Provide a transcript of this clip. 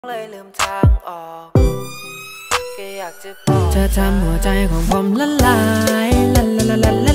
เลยลืมทางออกแค่อยากจะบอกเธอทำหัวใจของผมละลายละละละละ